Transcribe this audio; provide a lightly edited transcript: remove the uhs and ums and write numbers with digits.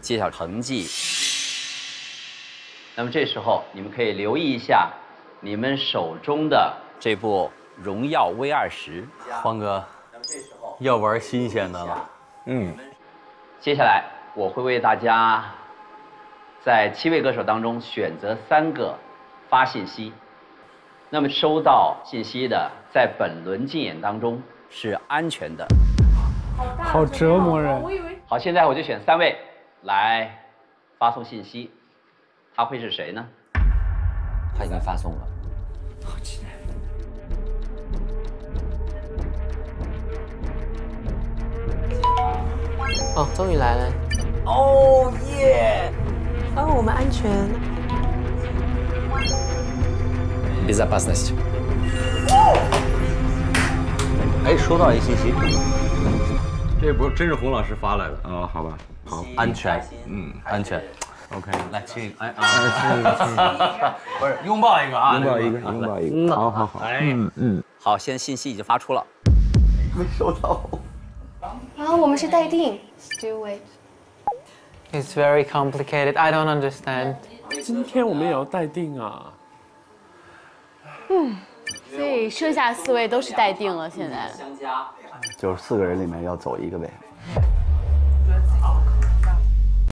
揭晓成绩。那么这时候你们可以留意一下你们手中的这部荣耀 V20。 黄哥，要玩新鲜的了。 接下来我会为大家在7位歌手当中选择3个发信息。那么收到信息的，在本轮竞演当中是安全的。 好折磨人。 好，现在我就选3位来发送信息，他会是谁呢？ 他已经发送了。 好期待。 哦，终于来了。 哦耶！ 哦，我们安全。 Безопасность。 哎，收到一信息，这不真是洪老师发来的啊？好吧，好，安全，安全。OK， 来亲，哎啊，不是拥抱一个啊， 拥抱一个，拥抱一个，好好好， 哎， 好，现在信息已经发出了， 没收到。 啊，我们是待定 ，Still wait。 It's very complicated. I don't understand. 今天我们也要待定啊。 所以剩下4位都是待定了，现在。 就是4个人里面要走一个呗。